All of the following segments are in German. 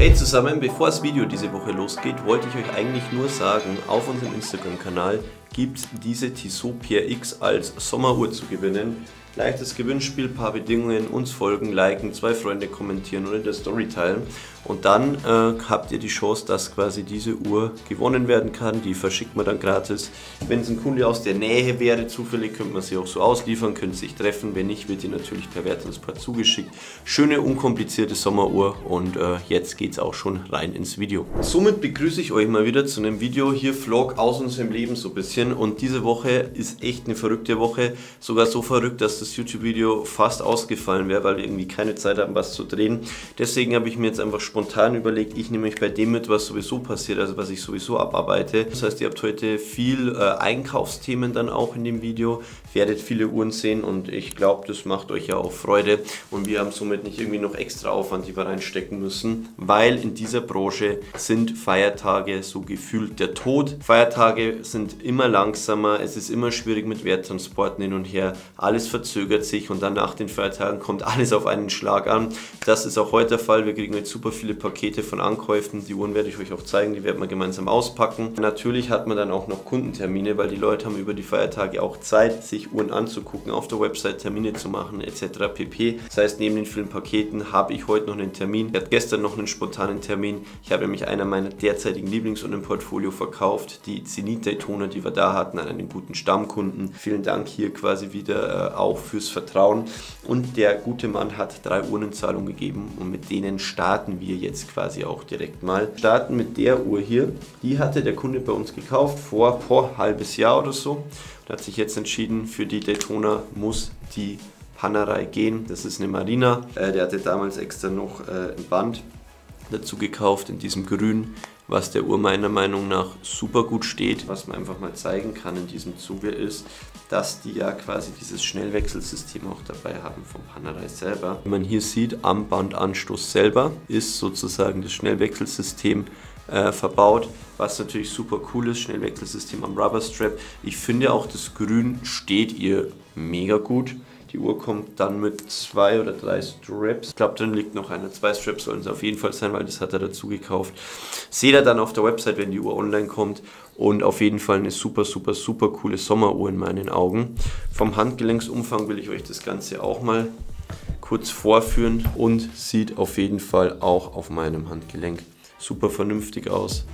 Hey zusammen, bevor das Video diese Woche losgeht, wollte ich euch eigentlich nur sagen, auf unserem Instagram-Kanal gibt es diese Tissot PRX als Sommeruhr zu gewinnen. Leichtes Gewinnspiel, paar Bedingungen, uns folgen, liken, 2 Freunde kommentieren oder in der Story teilen. Und dann habt ihr die Chance, dass quasi diese Uhr gewonnen werden kann. Die verschickt man dann gratis. Wenn es ein Kunde aus der Nähe wäre, zufällig, könnte man sie auch so ausliefern, könnt sich treffen. Wenn nicht, wird die natürlich per Werttransport zugeschickt. Schöne, unkomplizierte Sommeruhr und jetzt geht's auch schon rein ins Video. Somit begrüße ich euch mal wieder zu einem Video hier, Vlog aus unserem Leben so ein bisschen. Und diese Woche ist echt eine verrückte Woche. Sogar so verrückt, dass das YouTube-Video fast ausgefallen wäre, weil wir irgendwie keine Zeit haben, was zu drehen. Deswegen habe ich mir jetzt einfach spontan überlegt, ich nehme euch bei dem mit, was sowieso passiert, also was ich sowieso abarbeite. Das heißt, ihr habt heute viel Einkaufsthemen dann auch in dem Video, werdet viele Uhren sehen und ich glaube, das macht euch ja auch Freude und wir haben somit nicht irgendwie noch extra Aufwand, die wir reinstecken müssen, weil in dieser Branche sind Feiertage so gefühlt der Tod. Feiertage sind immer langsamer, es ist immer schwierig mit Werttransporten hin und her, alles verzögert sich und dann nach den Feiertagen kommt alles auf einen Schlag an. Das ist auch heute der Fall, wir kriegen jetzt super viele Pakete von Ankäufen, die Uhren werde ich euch auch zeigen, die werden wir gemeinsam auspacken. Natürlich hat man dann auch noch Kundentermine, weil die Leute haben über die Feiertage auch Zeit, sich Uhren anzugucken, auf der Website Termine zu machen etc. pp. Das heißt, neben den vielen Paketen habe ich heute noch einen Termin. Ich hatte gestern noch einen spontanen Termin. Ich habe nämlich einer meiner derzeitigen Lieblingsuhren im Portfolio verkauft, die Zenith Daytona, die wir da hatten, an einen guten Stammkunden. Vielen Dank hier quasi wieder auch fürs Vertrauen. Und der gute Mann hat 3 Uhren in Zahlung gegeben und mit denen starten wir jetzt quasi auch direkt mal. Starten mit der Uhr hier. Die hatte der Kunde bei uns gekauft vor ein halbes Jahr oder so. Und hat sich jetzt entschieden, für die Daytona muss die Panerai gehen. Das ist eine Marina. Der hatte damals extra noch ein Band dazu gekauft in diesem Grün, was der Uhr meiner Meinung nach super gut steht. Was man einfach mal zeigen kann in diesem Zuge ist, dass die ja quasi dieses Schnellwechselsystem auch dabei haben vom Panerai selber. Wie man hier sieht, am Bandanstoß selber ist sozusagen das Schnellwechselsystem verbaut, was natürlich super cool ist, Schnellwechselsystem am Rubberstrap. Ich finde auch, das Grün steht ihr mega gut. Die Uhr kommt dann mit 2 oder 3 Straps. Ich glaube, drin liegt noch einer. 2 Straps sollen es auf jeden Fall sein, weil das hat er dazu gekauft. Seht ihr dann auf der Website, wenn die Uhr online kommt. Und auf jeden Fall eine super, super, super coole Sommeruhr in meinen Augen. Vom Handgelenksumfang will ich euch das Ganze auch mal kurz vorführen. Und sieht auf jeden Fall auch auf meinem Handgelenk super vernünftig aus.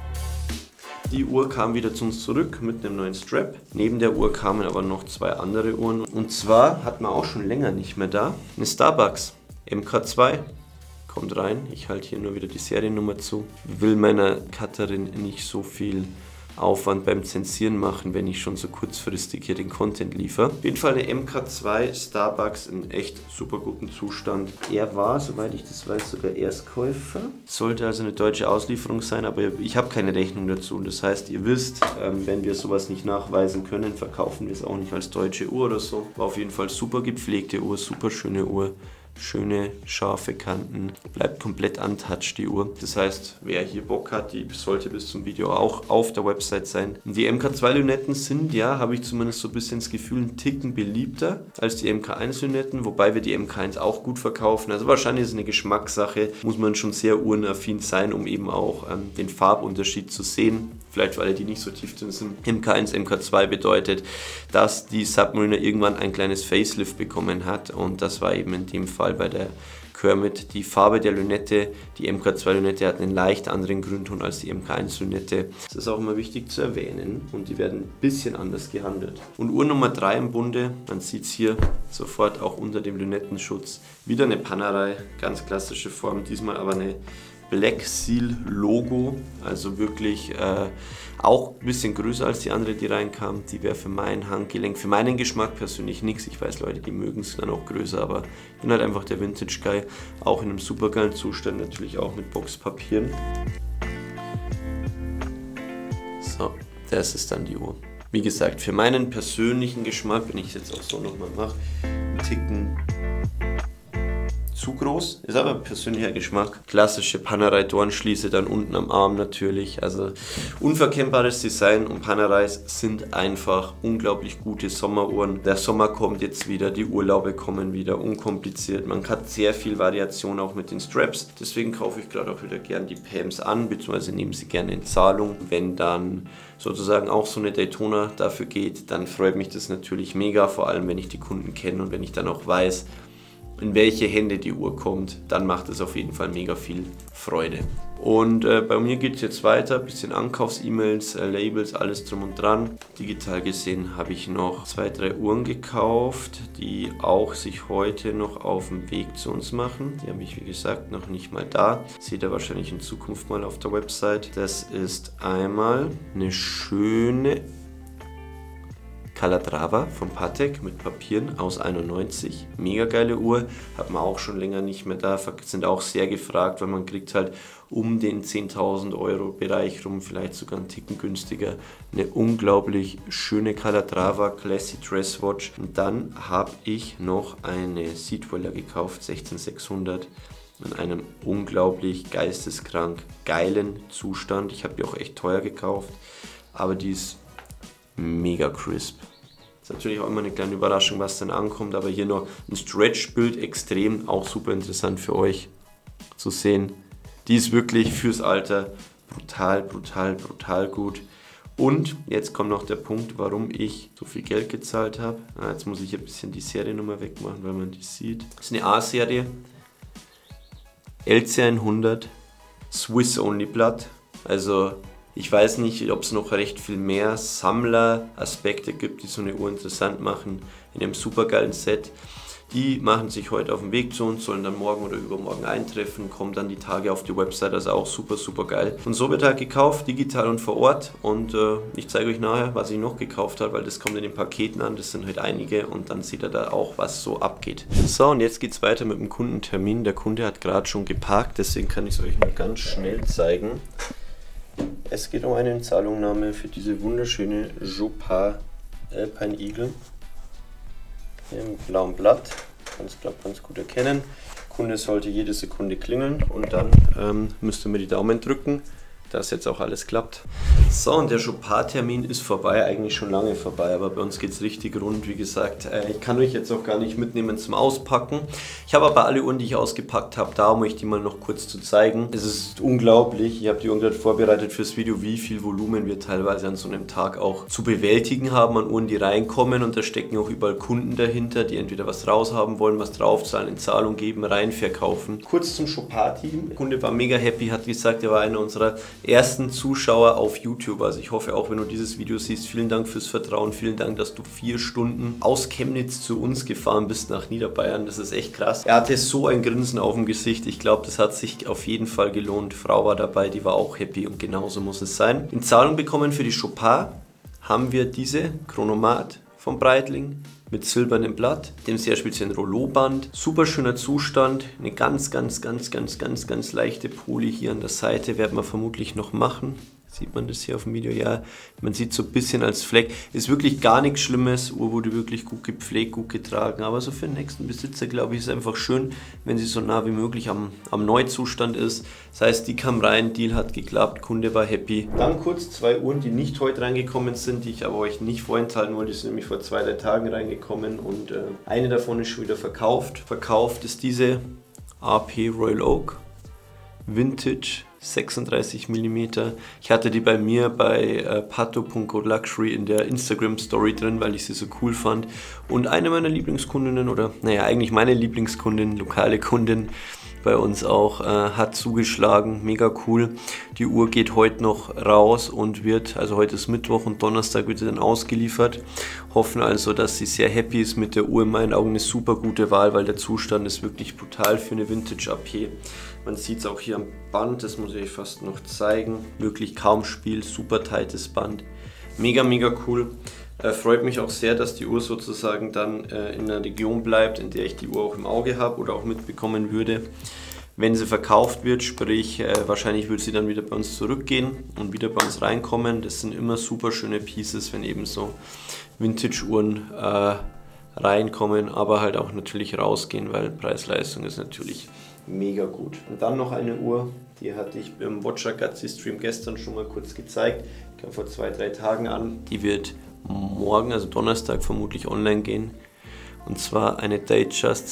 Die Uhr kam wieder zu uns zurück mit einem neuen Strap. Neben der Uhr kamen aber noch 2 andere Uhren. Und zwar hat man auch schon länger nicht mehr da eine Starbucks MK2. Kommt rein, ich halte hier nur wieder die Seriennummer zu. Will meiner Cutterin nicht so viel Aufwand beim Zensieren machen, wenn ich schon so kurzfristig hier den Content liefere. Auf jeden Fall eine MK2 Starbucks in echt super gutem Zustand. Er war, soweit ich das weiß, sogar Erstkäufer. Sollte also eine deutsche Auslieferung sein, aber ich habe keine Rechnung dazu. Und das heißt, ihr wisst, wenn wir sowas nicht nachweisen können, verkaufen wir es auch nicht als deutsche Uhr oder so. War auf jeden Fall super gepflegte Uhr, super schöne Uhr. Schöne, scharfe Kanten, bleibt komplett untouched die Uhr. Das heißt, wer hier Bock hat, die sollte bis zum Video auch auf der Website sein. Die MK2-Lünetten sind ja, habe ich zumindest so ein bisschen das Gefühl, ein Ticken beliebter als die MK1-Lünetten, wobei wir die MK1 auch gut verkaufen. Also wahrscheinlich ist es eine Geschmackssache, muss man schon sehr uhrenaffin sein, um eben auch den Farbunterschied zu sehen. Vielleicht für alle, die nicht so tief drin sind. MK1, MK2 bedeutet, dass die Submariner irgendwann ein kleines Facelift bekommen hat und das war eben in dem Fall bei der Kermit die Farbe der Lünette. Die MK2-Lünette hat einen leicht anderen Grünton als die MK1-Lünette. Das ist auch immer wichtig zu erwähnen und die werden ein bisschen anders gehandelt. Und Uhr Nummer 3 im Bunde, man sieht es hier sofort auch unter dem Lünettenschutz. Wieder eine Panerai, ganz klassische Form, diesmal aber eine Black Seal Logo, also wirklich auch ein bisschen größer als die andere, die reinkam. Die wäre für mein Handgelenk, für meinen Geschmack persönlich nichts. Ich weiß, Leute, die mögen es dann auch größer, aber ich bin halt einfach der Vintage Guy. Auch in einem super geilen Zustand, natürlich auch mit Boxpapieren. So, das ist dann die Uhr. Wie gesagt, für meinen persönlichen Geschmack, wenn ich es jetzt auch so nochmal mache, ein Ticken zu groß, ist aber persönlicher Geschmack. Klassische Panerai-Dornschließe dann unten am Arm natürlich, also unverkennbares Design und Panerais sind einfach unglaublich gute Sommeruhren. Der Sommer kommt jetzt wieder, die Urlaube kommen wieder, unkompliziert. Man hat sehr viel Variation auch mit den Straps, deswegen kaufe ich gerade auch wieder gern die PAMs an, beziehungsweise nehmen sie gerne in Zahlung. Wenn dann sozusagen auch so eine Daytona dafür geht, dann freut mich das natürlich mega, vor allem wenn ich die Kunden kenne und wenn ich dann auch weiß, in welche Hände die Uhr kommt, dann macht es auf jeden Fall mega viel Freude. Und bei mir geht es jetzt weiter, bisschen Ankaufs-E-Mails, Labels, alles drum und dran. Digital gesehen habe ich noch 2, 3 Uhren gekauft, die auch sich heute noch auf dem Weg zu uns machen. Die habe ich wie gesagt noch nicht mal da. Seht ihr wahrscheinlich in Zukunft mal auf der Website. Das ist einmal eine schöne Calatrava von Patek mit Papieren aus 91. Mega geile Uhr, hat man auch schon länger nicht mehr da, sind auch sehr gefragt, weil man kriegt halt um den 10.000 Euro Bereich rum, vielleicht sogar einen Ticken günstiger, eine unglaublich schöne Calatrava Classy Dress Watch. Und dann habe ich noch eine Seedweller gekauft, 16600, in einem unglaublich geisteskrank geilen Zustand. Ich habe die auch echt teuer gekauft, aber die ist mega crisp. Ist natürlich auch immer eine kleine Überraschung, was dann ankommt, aber hier noch ein Stretch-Bild extrem, auch super interessant für euch zu sehen. Die ist wirklich fürs Alter brutal, brutal, brutal gut. Und jetzt kommt noch der Punkt, warum ich so viel Geld gezahlt habe. Jetzt muss ich ein bisschen die Seriennummer wegmachen, weil man die sieht. Das ist eine A-Serie, LC100, Swiss Only Blatt, also ich weiß nicht, ob es noch recht viel mehr Sammler-Aspekte gibt, die so eine Uhr interessant machen, in einem supergeilen Set. Die machen sich heute auf den Weg zu uns, sollen dann morgen oder übermorgen eintreffen, kommen dann die Tage auf die Website, also auch super, super geil. Und so wird halt gekauft, digital und vor Ort. Und ich zeige euch nachher, was ich noch gekauft habe, weil das kommt in den Paketen an, das sind halt einige und dann seht ihr da auch, was so abgeht. So, und jetzt geht es weiter mit dem Kundentermin. Der Kunde hat gerade schon geparkt, deswegen kann ich es euch nur ganz schnell zeigen. Es geht um eine Zahlungnahme für diese wunderschöne Jopar Alpine Eagle. Hier im blauen Blatt, ganz gut erkennen. Kunde sollte jede Sekunde klingeln und dann müsst ihr mir die Daumen drücken, dass jetzt auch alles klappt. So, und der Jopar-Termin ist vorbei, eigentlich schon lange vorbei, aber bei uns geht es richtig rund, wie gesagt. Ich kann euch jetzt auch gar nicht mitnehmen zum Auspacken. Ich habe aber alle Uhren, die ich ausgepackt habe, da, um euch die mal noch kurz zu zeigen. Es ist unglaublich, ich habe die Uhren gerade vorbereitet fürs Video, wie viel Volumen wir teilweise an so einem Tag auch zu bewältigen haben an Uhren, die reinkommen, und da stecken auch überall Kunden dahinter, die entweder was raushaben wollen, was draufzahlen, in Zahlung geben, rein verkaufen. Kurz zum Jopar-Team. Der Kunde war mega happy, hat gesagt, er war einer unserer ersten Zuschauer auf YouTube. Also ich hoffe auch, wenn du dieses Video siehst, vielen Dank fürs Vertrauen, vielen Dank, dass du 4 Stunden aus Chemnitz zu uns gefahren bist nach Niederbayern. Das ist echt krass. Er hatte so ein Grinsen auf dem Gesicht. Ich glaube, das hat sich auf jeden Fall gelohnt. Frau war dabei, die war auch happy und genauso muss es sein. In Zahlung bekommen für die Jopar haben wir diese Chronomat von Breitling mit silbernem Blatt, dem sehr speziellen Rollo-Band. Super schöner Zustand, eine ganz leichte Poli hier an der Seite, werden wir vermutlich noch machen. Sieht man das hier auf dem Video? Ja, man sieht so ein bisschen als Fleck. Ist wirklich gar nichts Schlimmes. Uhr wurde wirklich gut gepflegt, gut getragen. Aber so für den nächsten Besitzer, glaube ich, ist es einfach schön, wenn sie so nah wie möglich am Neuzustand ist. Das heißt, die kam rein, Deal hat geklappt, Kunde war happy. Dann kurz 2 Uhren, die nicht heute reingekommen sind, die ich aber euch nicht vorenthalten wollte. Die sind nämlich vor 2, 3 Tagen reingekommen und eine davon ist schon wieder verkauft. Verkauft ist diese AP Royal Oak Vintage 36 mm. Ich hatte die bei mir bei pato.luxury in der Instagram Story drin, weil ich sie so cool fand. Und eine meiner Lieblingskundinnen, oder naja, eigentlich meine Lieblingskundin, lokale Kundin bei uns auch, hat zugeschlagen. Mega cool. Die Uhr geht heute noch raus und wird, also heute ist Mittwoch und Donnerstag wird sie dann ausgeliefert. Hoffen also, dass sie sehr happy ist mit der Uhr. In meinen Augen eine super gute Wahl, weil der Zustand ist wirklich brutal für eine Vintage AP. Man sieht es auch hier am Band, das muss ich euch fast noch zeigen. Wirklich kaum Spiel, super tightes Band. Mega cool. Freut mich auch sehr, dass die Uhr sozusagen dann in einer Region bleibt, in der ich die Uhr auch im Auge habe oder auch mitbekommen würde. Wenn sie verkauft wird, sprich wahrscheinlich wird sie dann wieder bei uns zurückgehen und wieder bei uns reinkommen. Das sind immer super schöne Pieces, wenn eben so Vintage-Uhren reinkommen, aber halt auch natürlich rausgehen, weil Preis-Leistung ist natürlich mega gut. Und dann noch eine Uhr, die hatte ich im Watch Ragazzi Stream gestern schon mal kurz gezeigt, ich glaube vor 2-3 Tagen an. Die wird morgen, also Donnerstag, vermutlich online gehen. Und zwar eine Datejust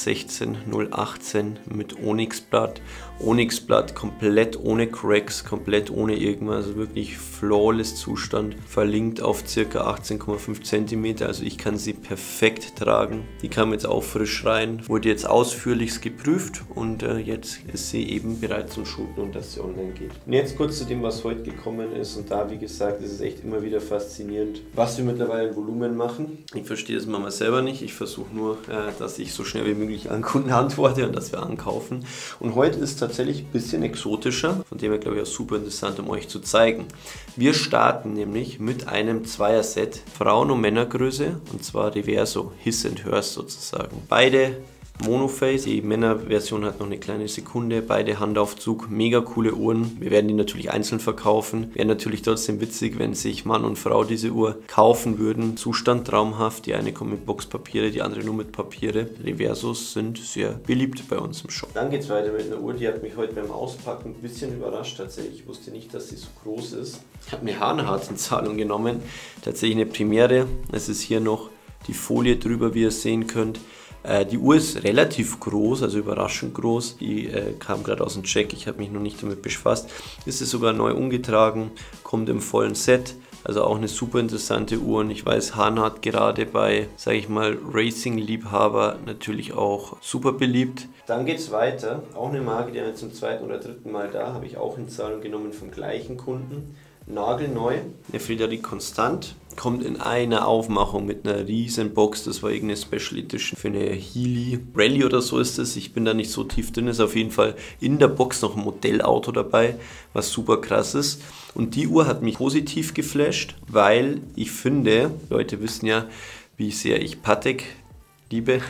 16018 mit Onyxblatt. Onyxblatt komplett ohne Cracks, komplett ohne irgendwas, also wirklich flawless Zustand. Verlinkt auf ca. 18,5 cm, also ich kann sie perfekt tragen. Die kam jetzt auch frisch rein, wurde jetzt ausführlichst geprüft und jetzt ist sie eben bereit zum Shooten und dass sie online geht. Und jetzt kurz zu dem, was heute gekommen ist, und da, wie gesagt, ist es echt immer wieder faszinierend, was wir mittlerweile in Volumen machen. Ich verstehe das manchmal selber nicht, ich versuche nur, dass ich so schnell wie möglich an Kunden antworte und dass wir ankaufen. Und heute ist tatsächlich ein bisschen exotischer, von dem her glaube ich auch super interessant, um euch zu zeigen. Wir starten nämlich mit einem Zweierset, Frauen- und Männergröße, und zwar Reverso, His and Hers sozusagen. Beide Monoface, die Männerversion hat noch eine kleine Sekunde, beide Handaufzug, mega coole Uhren. Wir werden die natürlich einzeln verkaufen. Wäre natürlich trotzdem witzig, wenn sich Mann und Frau diese Uhr kaufen würden. Zustand traumhaft, die eine kommt mit Boxpapiere, die andere nur mit Papiere. Reversos sind sehr beliebt bei uns im Shop. Dann geht es weiter mit einer Uhr, die hat mich heute beim Auspacken ein bisschen überrascht tatsächlich. Ich wusste nicht, dass sie so groß ist. Ich habe eine Hahnhartenzahlung genommen, tatsächlich eine Premiere. Es ist hier noch die Folie drüber, wie ihr sehen könnt. Die Uhr ist relativ groß, also überraschend groß. Die kam gerade aus dem Check, ich habe mich noch nicht damit befasst. Ist es sogar neu umgetragen, kommt im vollen Set. Also auch eine super interessante Uhr und ich weiß, Hanhart gerade bei, sage ich mal, Racing-Liebhaber natürlich auch super beliebt. Dann geht es weiter, auch eine Marke, die haben wir zum 2. oder 3. Mal da, habe ich auch in Zahlung genommen vom gleichen Kunden. Nagelneu, eine Frédéric Constant, kommt in einer Aufmachung mit einer riesen Box, das war irgendeine Special Edition für eine Healy Rally oder so ist es, ich bin da nicht so tief drin, ist auf jeden Fall in der Box noch ein Modellauto dabei, was super krass ist. Und die Uhr hat mich positiv geflasht, weil ich finde, Leute wissen ja, wie sehr ich Patek liebe.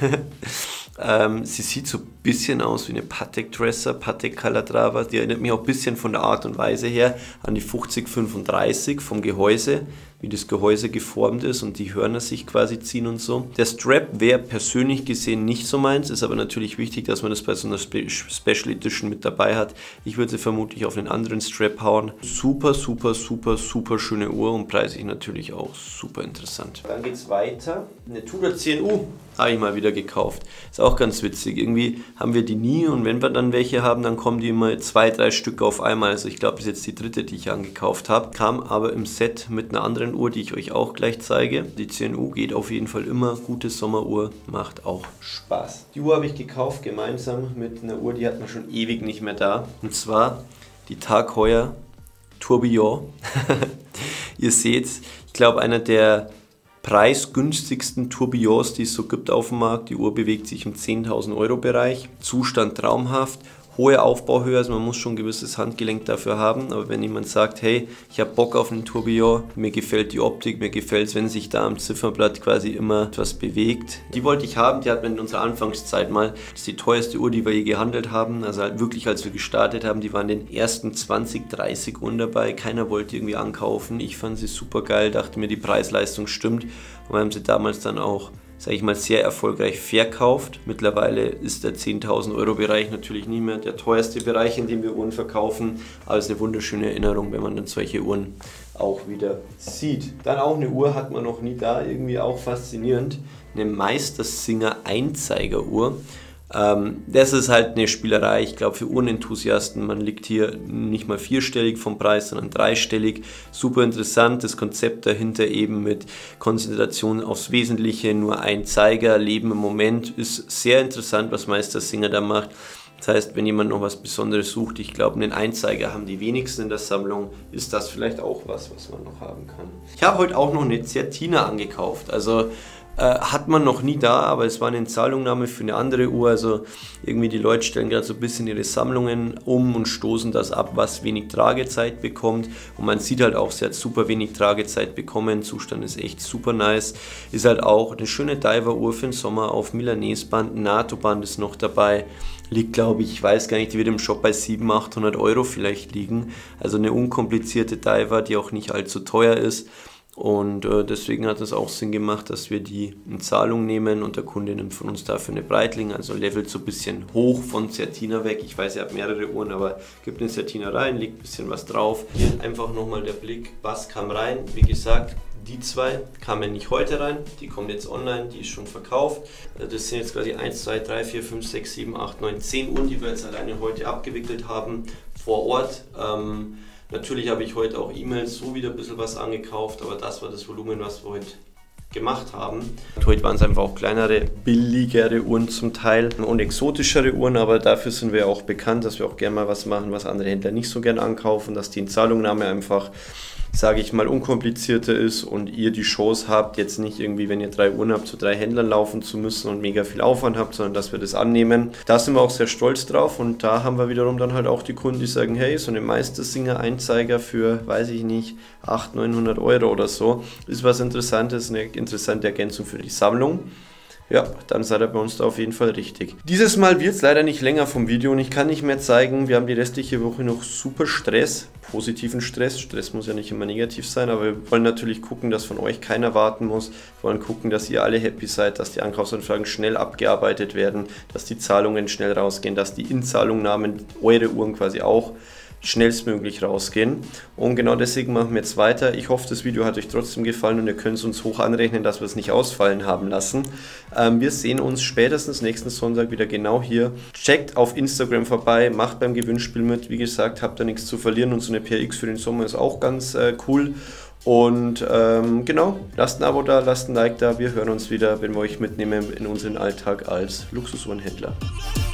Sie sieht so ein bisschen aus wie eine Patek Dresser, Patek Calatrava. Die erinnert mich auch ein bisschen von der Art und Weise her an die 5035 vom Gehäuse, wie das Gehäuse geformt ist und die Hörner sich quasi ziehen und so. Der Strap wäre persönlich gesehen nicht so meins, ist aber natürlich wichtig, dass man das bei so einer Special Edition mit dabei hat. Ich würde sie vermutlich auf einen anderen Strap hauen. Super, super, super, super schöne Uhr und preislich natürlich auch super interessant. Dann geht es weiter. Eine Tudor 10U habe ich mal wieder gekauft. Ist auch ganz witzig. Irgendwie haben wir die nie und wenn wir dann welche haben, dann kommen die immer 2-3 Stück auf einmal. Also ich glaube, das ist jetzt die dritte, die ich angekauft habe. Kam aber im Set mit einer anderen Uhr, die ich euch auch gleich zeige. Die 10U geht auf jeden Fall immer. Gute Sommeruhr, macht auch Spaß. Die Uhr habe ich gekauft gemeinsam mit einer Uhr, die hat man schon ewig nicht mehr da. Und zwar die Tag Heuer Tourbillon. Ihr seht, ich glaube einer der preisgünstigsten Tourbillons, die es so gibt auf dem Markt. Die Uhr bewegt sich im 10.000 Euro Bereich. Zustand traumhaft. Hohe Aufbauhöhe, also man muss schon ein gewisses Handgelenk dafür haben, aber wenn jemand sagt, hey, ich habe Bock auf einen Tourbillon, mir gefällt die Optik, mir gefällt es, wenn sich da am Zifferblatt quasi immer etwas bewegt. Die wollte ich haben, die hat man in unserer Anfangszeit mal, das ist die teuerste Uhr, die wir je gehandelt haben, also halt wirklich als wir gestartet haben, die waren in den ersten 20, 30 Uhren dabei, keiner wollte irgendwie ankaufen, ich fand sie super geil, dachte mir, die Preis-Leistung stimmt und wir haben sie damals dann auch, sage ich mal, sehr erfolgreich verkauft. Mittlerweile ist der 10.000 Euro Bereich natürlich nicht mehr der teuerste Bereich, in dem wir Uhren verkaufen, aber es ist eine wunderschöne Erinnerung, wenn man dann solche Uhren auch wieder sieht. Dann auch eine Uhr hat man noch nie da, irgendwie auch faszinierend, eine Meistersinger Einzeigeruhr. Das ist halt eine Spielerei, ich glaube für Uhrenenthusiasten, man liegt hier nicht mal vierstellig vom Preis, sondern dreistellig. Super interessant, das Konzept dahinter eben mit Konzentration aufs Wesentliche, nur ein Zeiger, Leben im Moment, ist sehr interessant, was Meistersinger da macht. Das heißt, wenn jemand noch was Besonderes sucht, ich glaube, einen Einzeiger haben die wenigsten in der Sammlung, ist das vielleicht auch was man noch haben kann. Ich habe heute auch noch eine Certina angekauft, also hat man noch nie da, aber es war eine Zahlungnahme für eine andere Uhr, also irgendwie die Leute stellen gerade so ein bisschen ihre Sammlungen um und stoßen das ab, was wenig Tragezeit bekommt und man sieht halt auch, sie hat super wenig Tragezeit bekommen, Zustand ist echt super nice, ist halt auch eine schöne Diver-Uhr für den Sommer auf Milanese-Band, NATO-Band ist noch dabei, liegt glaube ich weiß gar nicht, die wird im Shop bei 700, 800 Euro vielleicht liegen, also eine unkomplizierte Diver, die auch nicht allzu teuer ist. Und deswegen hat es auch Sinn gemacht, dass wir die in Zahlung nehmen und der Kunde nimmt von uns dafür eine Breitling, also levelt so ein bisschen hoch von Certina weg. Ich weiß, ihr habt mehrere Uhren, aber gibt eine Certina rein, legt ein bisschen was drauf. Hier einfach nochmal der Blick, was kam rein. Wie gesagt, die zwei kamen nicht heute rein, die kommen jetzt online, die ist schon verkauft. Das sind jetzt quasi 1, 2, 3, 4, 5, 6, 7, 8, 9, 10 Uhren, die wir jetzt alleine heute abgewickelt haben vor Ort. Natürlich habe ich heute auch E-Mails so wieder ein bisschen was angekauft, aber das war das Volumen, was wir heute gemacht haben. Heute waren es einfach auch kleinere, billigere Uhren zum Teil und exotischere Uhren, aber dafür sind wir auch bekannt, dass wir auch gerne mal was machen, was andere Händler nicht so gern ankaufen, dass die Inzahlungnahme einfach, sage ich mal, unkomplizierter ist und ihr die Chance habt, jetzt nicht irgendwie, wenn ihr 3 Uhren habt, zu 3 Händlern laufen zu müssen und mega viel Aufwand habt, sondern dass wir das annehmen. Da sind wir auch sehr stolz drauf und da haben wir wiederum dann halt auch die Kunden, die sagen, hey, so eine Meistersinger-Einzeiger für, weiß ich nicht, 800, 900 Euro oder so, ist was Interessantes, eine interessante Ergänzung für die Sammlung. Ja, dann seid ihr bei uns da auf jeden Fall richtig. Dieses Mal wird es leider nicht länger vom Video und ich kann nicht mehr zeigen, wir haben die restliche Woche noch super Stress, positiven Stress. Stress muss ja nicht immer negativ sein, aber wir wollen natürlich gucken, dass von euch keiner warten muss. Wir wollen gucken, dass ihr alle happy seid, dass die Ankaufsanfragen schnell abgearbeitet werden, dass die Zahlungen schnell rausgehen, dass die Inzahlungnahmen, eure Uhren quasi auch, schnellstmöglich rausgehen. Und genau deswegen machen wir jetzt weiter. Ich hoffe, das Video hat euch trotzdem gefallen und ihr könnt es uns hoch anrechnen, dass wir es nicht ausfallen haben lassen. Wir sehen uns spätestens nächsten Sonntag wieder genau hier. Checkt auf Instagram vorbei, macht beim Gewinnspiel mit. Wie gesagt, habt ihr nichts zu verlieren und so eine PRX für den Sommer ist auch ganz cool. Und genau, lasst ein Abo da, lasst ein Like da. Wir hören uns wieder, wenn wir euch mitnehmen in unseren Alltag als Luxusuhrenhändler.